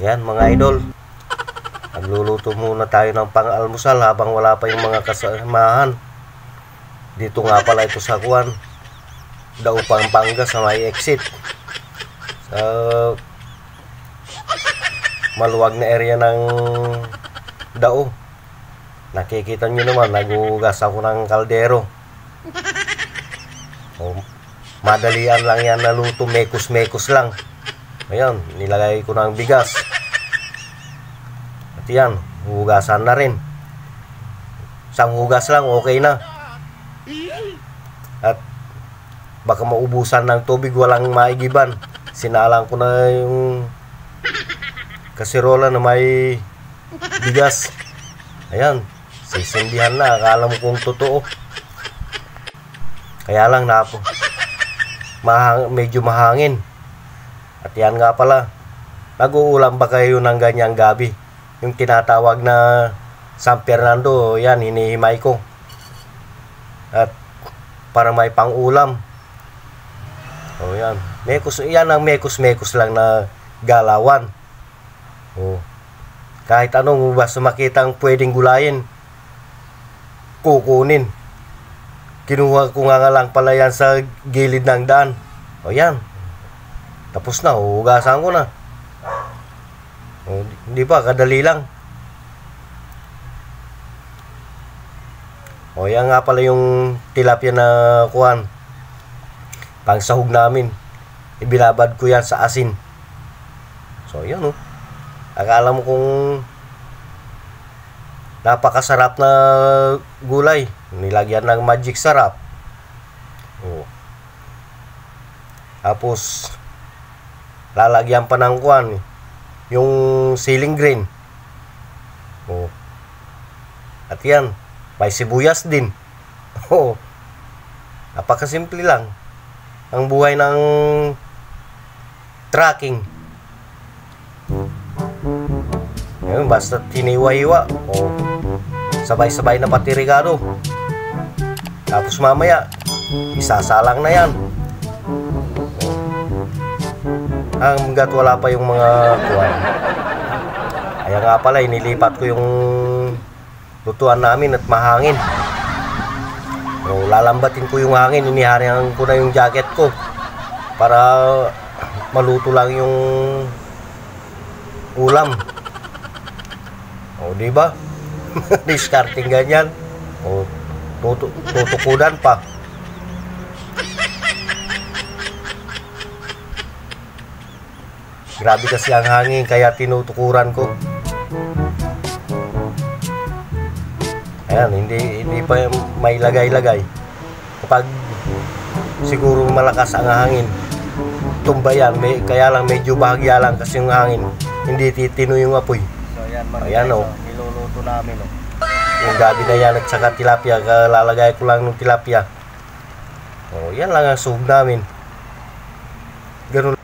Yan mga idol, nagluluto muna tayo ng pang-almusal habang wala pa yung mga kasamahan. Dito nga pala ito sa Kuan, Dao, Pampanga, sa may exit. Sa maluwag na area ng Dao. Nakikita nyo naman, nagugas ako ng kaldero. Madalian lang yan na luto, mekos-mekos lang. Ayan, nilagay ko ng bigas. At yan, hugasan na rin. Isang hugas lang, okay na. At baka maubusan ng tubig, walang maigiban. Sinalang ko na yung kasirola na may bigas. Ayan, sisindihan na. Akala mo kung totoo. Kaya lang na po, medyo mahangin. At yan nga pala, nag-uulam ba kayo ng ganyang gabi? Yung tinatawag na San Fernando, yan, hinihimay ko. At para may pang-ulam. O yan, mekos, yan ang mekos-mekos lang na galawan. O, kahit anong basta makitang pwedeng gulayin, kukunin. Kinuha ko nga lang pala yan sa gilid ng daan. O yan, tapos na, hugasan ko na. O, hindi pa, kadali lang. O yan nga pala yung tilapia na kuhan, pang sahog namin. Ibinabad ko yan sa asin. So yan o, akala mo kung napakasarap na gulay, nilagyan ng magic sarap. O, tapos lalagyan pa ng kuan, yung ceiling green. O, at yan, may sibuyas din. O, napakasimple lang ang buhay ng tracking. Yan, basta tiniwa-hiwa. O, sabay-sabay na pati rigado. Tapos mamaya isasalang na yan. Hanggat wala pa yung mga kuwan. Kaya nga pala, inilipat ko yung lutuan namin at mahangin. O, lalambatin ko yung hangin. Iniharihan ko na yung jacket ko para maluto lang yung ulam. O, diba? Discarding ganyan. O, tutukudan pa. Grabe kasi ang hangin, kaya tinutukuran ko. Ayan, hindi pa may lagay-lagay. Kapag siguro malakas ang hangin, tumba yan. Kaya lang medyo bahagya lang kasi yung hangin, hindi titino yung apoy. So ayan, ayan o, niluluto namin o. Yung gabi na yan at saka tilapia, lalagay ko lang ng tilapia. O, yan lang ang sahog namin. Ganun.